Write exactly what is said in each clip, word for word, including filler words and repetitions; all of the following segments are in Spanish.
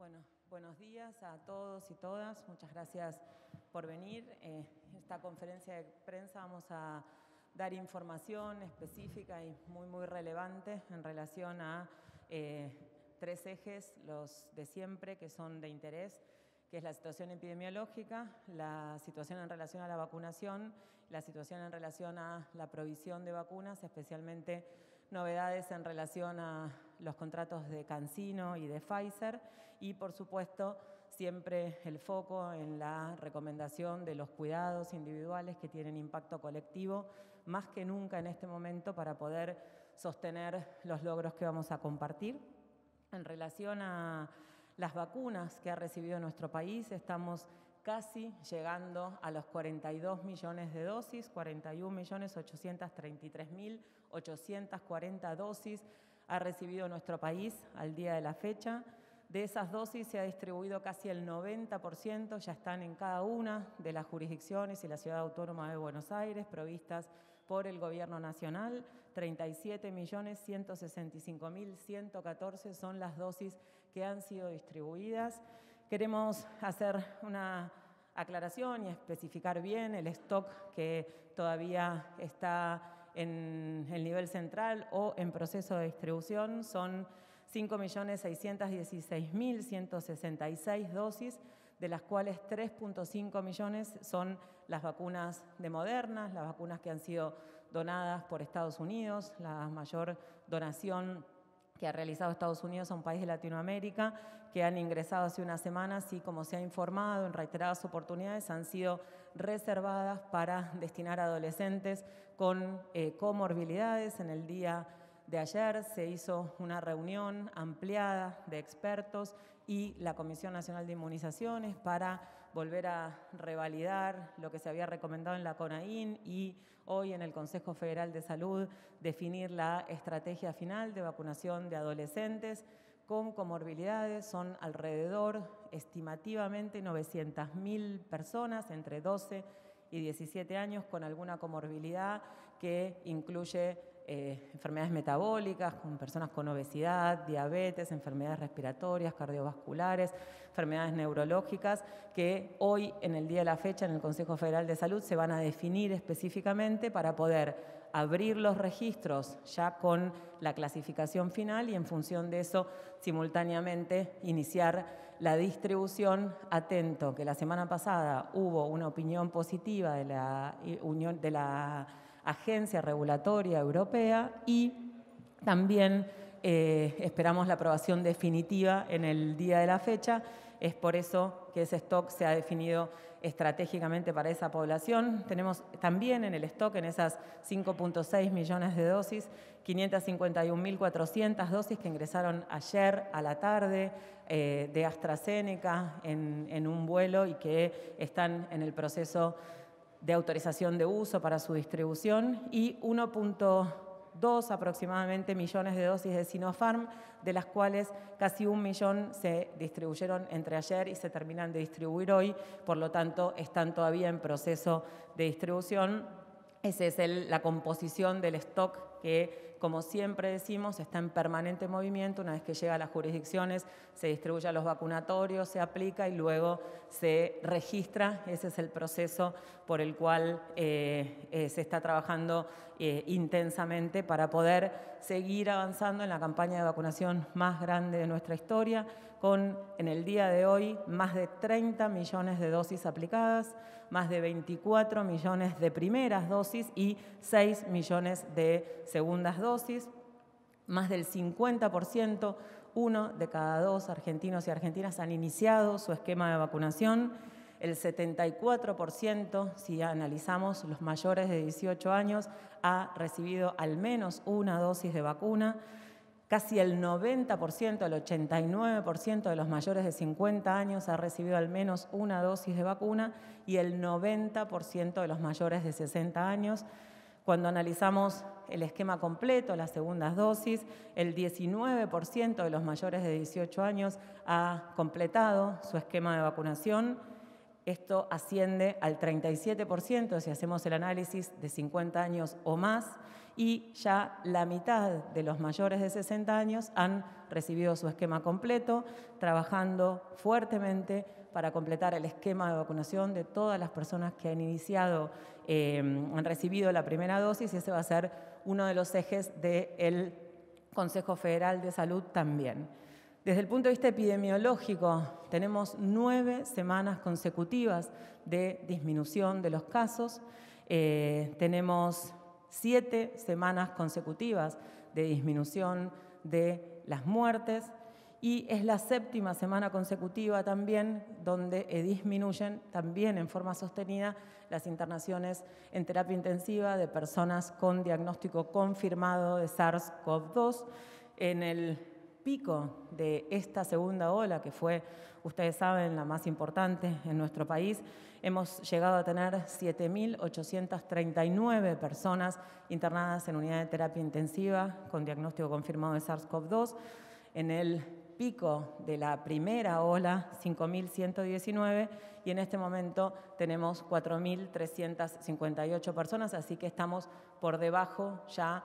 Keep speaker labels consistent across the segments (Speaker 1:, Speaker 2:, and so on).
Speaker 1: Bueno, buenos días a todos y todas. Muchas gracias por venir. Eh, esta conferencia de prensa vamos a dar información específica y muy, muy relevante en relación a eh, tres ejes, los de siempre, que son de interés, que es la situación epidemiológica, la situación en relación a la vacunación, la situación en relación a la provisión de vacunas, especialmente novedades en relación a los contratos de CanSino y de Pfizer y, por supuesto, siempre el foco en la recomendación de los cuidados individuales que tienen impacto colectivo, más que nunca en este momento para poder sostener los logros que vamos a compartir. En relación a las vacunas que ha recibido nuestro país, estamos casi llegando a los cuarenta y dos millones de dosis, cuarenta y un millones ochocientos treinta y tres mil ochocientos cuarenta dosis ha recibido nuestro país al día de la fecha. De esas dosis se ha distribuido casi el noventa por ciento, ya están en cada una de las jurisdicciones y la Ciudad Autónoma de Buenos Aires, provistas por el Gobierno Nacional. treinta y siete millones ciento sesenta y cinco mil ciento catorce son las dosis que han sido distribuidas. Queremos hacer una aclaración y especificar bien el stock que todavía está en el nivel central o en proceso de distribución. Son cinco millones seiscientos dieciséis mil ciento sesenta y seis dosis, de las cuales tres punto cinco millones son las vacunas de Moderna, las vacunas que han sido donadas por Estados Unidos, la mayor donación que ha realizado Estados Unidos a un país de Latinoamérica, que han ingresado hace unas semanas y, como se ha informado en reiteradas oportunidades, han sido reservadas para destinar a adolescentes con eh, comorbilidades. En el día de ayer se hizo una reunión ampliada de expertos y la Comisión Nacional de Inmunizaciones para volver a revalidar lo que se había recomendado en la CONAIN y hoy en el Consejo Federal de Salud definir la estrategia final de vacunación de adolescentes con comorbilidades. Son alrededor, estimativamente, novecientas mil personas entre doce y diecisiete años con alguna comorbilidad que incluye eh, enfermedades metabólicas, con personas con obesidad, diabetes, enfermedades respiratorias, cardiovasculares, enfermedades neurológicas, que hoy, en el día de la fecha, en el Consejo Federal de Salud, se van a definir específicamente para poder abrir los registros ya con la clasificación final y, en función de eso, simultáneamente iniciar la distribución. Atento que la semana pasada hubo una opinión positiva de la, Unión, de la Agencia Regulatoria Europea y también eh, esperamos la aprobación definitiva en el día de la fecha. Es por eso que ese stock se ha definido estratégicamente para esa población. Tenemos también en el stock, en esas cinco punto seis millones de dosis, quinientas cincuenta y un mil cuatrocientas dosis que ingresaron ayer a la tarde eh, de AstraZeneca en, en un vuelo y que están en el proceso de autorización de uso para su distribución, y uno punto dos aproximadamente millones de dosis de Sinopharm, de las cuales casi un millón se distribuyeron entre ayer y se terminan de distribuir hoy, por lo tanto están todavía en proceso de distribución. Esa es el, la composición del stock que, como siempre decimos, está en permanente movimiento. Una vez que llega a las jurisdicciones, se distribuye a los vacunatorios, se aplica y luego se registra. Ese es el proceso por el cual eh, eh, se está trabajando eh, intensamente para poder seguir avanzando en la campaña de vacunación más grande de nuestra historia, con, en el día de hoy, más de treinta millones de dosis aplicadas, más de veinticuatro millones de primeras dosis y seis millones de segundas dosis. Más del cincuenta por ciento, uno de cada dos argentinos y argentinas han iniciado su esquema de vacunación. El setenta y cuatro por ciento, si analizamos los mayores de dieciocho años, ha recibido al menos una dosis de vacuna. Casi el noventa por ciento, el ochenta y nueve por ciento de los mayores de cincuenta años ha recibido al menos una dosis de vacuna y el noventa por ciento de los mayores de sesenta años. Cuando analizamos el esquema completo, las segundas dosis, el diecinueve por ciento de los mayores de dieciocho años ha completado su esquema de vacunación. Esto asciende al treinta y siete por ciento si hacemos el análisis de cincuenta años o más, y ya la mitad de los mayores de sesenta años han recibido su esquema completo, trabajando fuertemente para completar el esquema de vacunación de todas las personas que han iniciado, eh, han recibido la primera dosis, y ese va a ser uno de los ejes del Consejo Federal de Salud también. Desde el punto de vista epidemiológico, tenemos nueve semanas consecutivas de disminución de los casos, eh, tenemos siete semanas consecutivas de disminución de las muertes, y es la séptima semana consecutiva también donde eh, disminuyen también en forma sostenida las internaciones en terapia intensiva de personas con diagnóstico confirmado de SARS CoV dos. En el pico de esta segunda ola, que fue, ustedes saben, la más importante en nuestro país, hemos llegado a tener siete mil ochocientas treinta y nueve personas internadas en unidad de terapia intensiva con diagnóstico confirmado de SARS CoV dos. En el pico de la primera ola, cinco mil ciento diecinueve, y en este momento tenemos cuatro mil trescientas cincuenta y ocho personas, así que estamos por debajo ya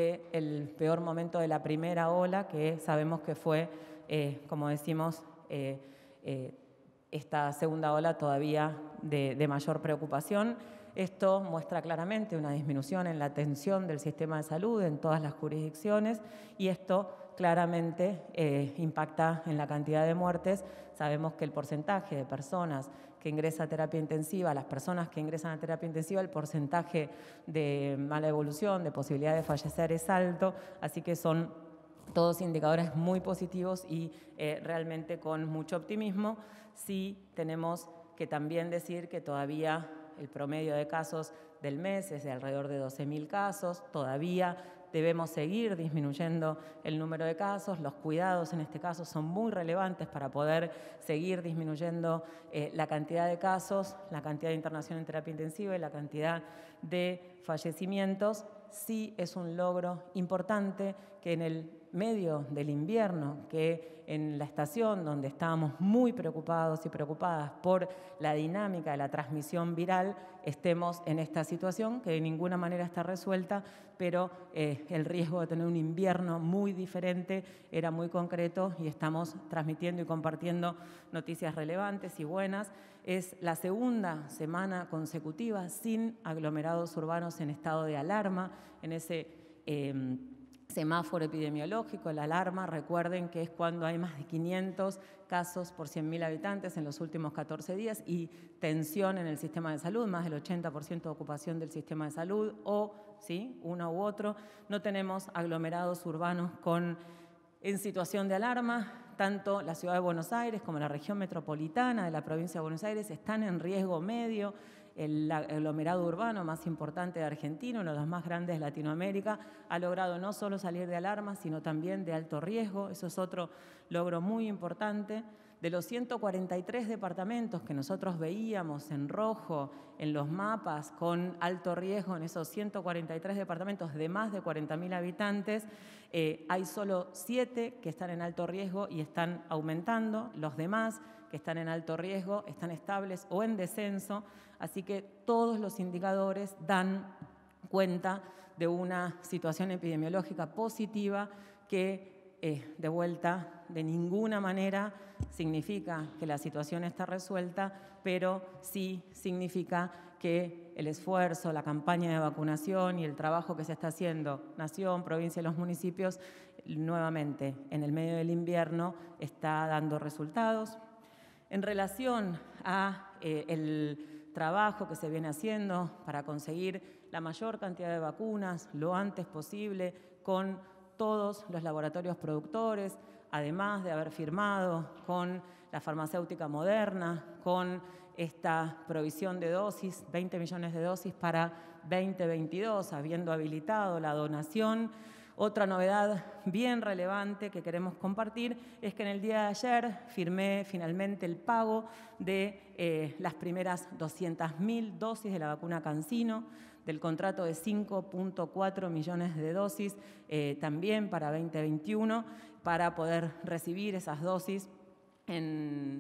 Speaker 1: del peor momento de la primera ola, que sabemos que fue, eh, como decimos, eh, eh, esta segunda ola todavía de, de mayor preocupación. Esto muestra claramente una disminución en la atención del sistema de salud en todas las jurisdicciones, y esto claramente eh, impacta en la cantidad de muertes. Sabemos que el porcentaje de personas que ingresa a terapia intensiva, las personas que ingresan a terapia intensiva, el porcentaje de mala evolución, de posibilidad de fallecer es alto, así que son todos indicadores muy positivos y eh, realmente con mucho optimismo. Sí tenemos que también decir que todavía el promedio de casos del mes es de alrededor de doce mil casos, todavía debemos seguir disminuyendo el número de casos, los cuidados en este caso son muy relevantes para poder seguir disminuyendo eh, la cantidad de casos, la cantidad de internación en terapia intensiva y la cantidad de fallecimientos. Sí es un logro importante que en el medio del invierno, que en la estación donde estábamos muy preocupados y preocupadas por la dinámica de la transmisión viral, estemos en esta situación que de ninguna manera está resuelta, pero eh, el riesgo de tener un invierno muy diferente era muy concreto, y estamos transmitiendo y compartiendo noticias relevantes y buenas. Es la segunda semana consecutiva sin aglomerados urbanos en estado de alarma, en ese eh, semáforo epidemiológico. La alarma, recuerden que es cuando hay más de quinientos casos por cien mil habitantes en los últimos catorce días y tensión en el sistema de salud, más del ochenta por ciento de ocupación del sistema de salud, o ¿sí? uno u otro. No tenemos aglomerados urbanos con, en situación de alarma. Tanto la ciudad de Buenos Aires como la región metropolitana de la provincia de Buenos Aires están en riesgo medio. El aglomerado urbano más importante de Argentina, uno de los más grandes de Latinoamérica, ha logrado no solo salir de alarma, sino también de alto riesgo. Eso es otro logro muy importante. De los ciento cuarenta y tres departamentos que nosotros veíamos en rojo en los mapas con alto riesgo, en esos ciento cuarenta y tres departamentos de más de cuarenta mil habitantes, eh, hay solo siete que están en alto riesgo y están aumentando. Los demás que están en alto riesgo están estables o en descenso, así que todos los indicadores dan cuenta de una situación epidemiológica positiva que, eh, de vuelta, de ninguna manera significa que la situación está resuelta, pero sí significa que el esfuerzo, la campaña de vacunación y el trabajo que se está haciendo, nación, provincia y los municipios, nuevamente en el medio del invierno, está dando resultados. En relación a eh, el trabajo que se viene haciendo para conseguir la mayor cantidad de vacunas lo antes posible con todos los laboratorios productores, además de haber firmado con la farmacéutica Moderna, con esta provisión de dosis, veinte millones de dosis para veinte veintidós, habiendo habilitado la donación. Otra novedad bien relevante que queremos compartir es que en el día de ayer firmé finalmente el pago de eh, las primeras doscientas mil dosis de la vacuna CanSino, del contrato de cinco punto cuatro millones de dosis eh, también para veinte veintiuno, para poder recibir esas dosis en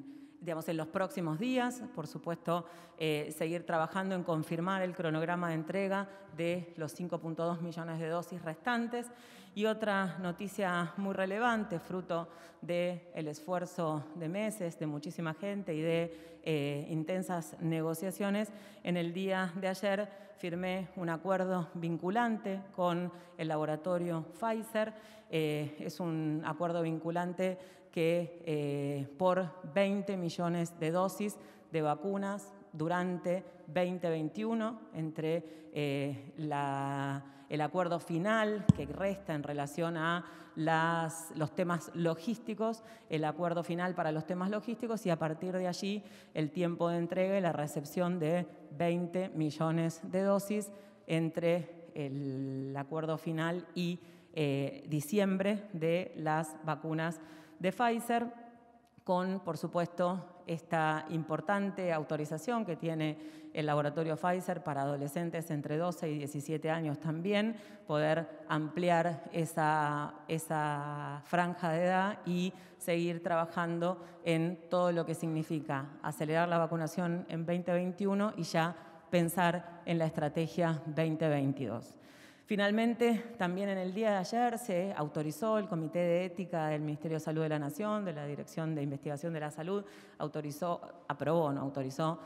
Speaker 1: digamos, en los próximos días, por supuesto, eh, seguir trabajando en confirmar el cronograma de entrega de los cinco punto dos millones de dosis restantes. Y otra noticia muy relevante, fruto del esfuerzo de meses, de muchísima gente y de eh, intensas negociaciones, en el día de ayer firmé un acuerdo vinculante con el laboratorio Pfizer. Eh, es un acuerdo vinculante que eh, por veinte millones de dosis de vacunas durante veinte veintiuno, entre eh, la, el acuerdo final que resta en relación a las, los temas logísticos, el acuerdo final para los temas logísticos y a partir de allí el tiempo de entrega y la recepción de veinte millones de dosis entre el acuerdo final y eh, diciembre de las vacunas de Pfizer, con, por supuesto, esta importante autorización que tiene el laboratorio Pfizer para adolescentes entre doce y diecisiete años también, poder ampliar esa, esa franja de edad y seguir trabajando en todo lo que significa acelerar la vacunación en veinte veintiuno y ya pensar en la estrategia veinte veintidós. Finalmente, también en el día de ayer se autorizó el Comité de Ética del Ministerio de Salud de la Nación, de la Dirección de Investigación de la Salud, autorizó, aprobó, no autorizó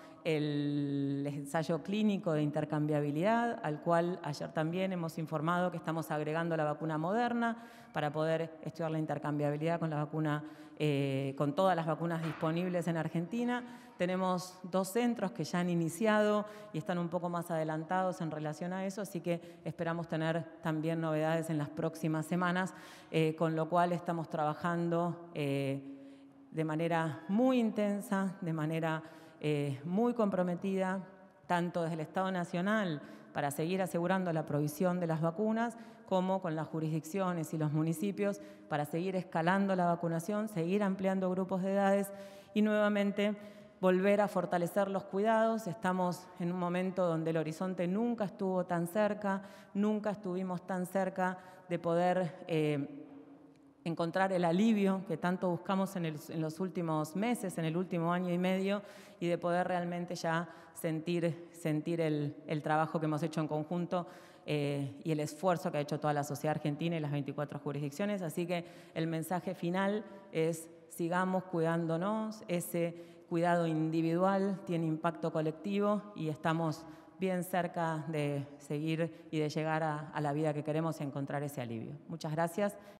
Speaker 1: el ensayo clínico de intercambiabilidad, al cual ayer también hemos informado que estamos agregando la vacuna Moderna para poder estudiar la intercambiabilidad con la vacuna, eh, con todas las vacunas disponibles en Argentina. Tenemos dos centros que ya han iniciado y están un poco más adelantados en relación a eso, así que esperamos tener también novedades en las próximas semanas, eh, con lo cual estamos trabajando eh, de manera muy intensa, de manera eh, muy comprometida, tanto desde el Estado Nacional para seguir asegurando la provisión de las vacunas, como con las jurisdicciones y los municipios para seguir escalando la vacunación, seguir ampliando grupos de edades y nuevamente volver a fortalecer los cuidados. Estamos en un momento donde el horizonte nunca estuvo tan cerca, nunca estuvimos tan cerca de poder eh, encontrar el alivio que tanto buscamos en, el, en los últimos meses, en el último año y medio, y de poder realmente ya sentir, sentir el, el trabajo que hemos hecho en conjunto eh, y el esfuerzo que ha hecho toda la sociedad argentina y las veinticuatro jurisdicciones. Así que el mensaje final es: sigamos cuidándonos. Ese cuidado individual tiene impacto colectivo y estamos bien cerca de seguir y de llegar a, a la vida que queremos y encontrar ese alivio. Muchas gracias.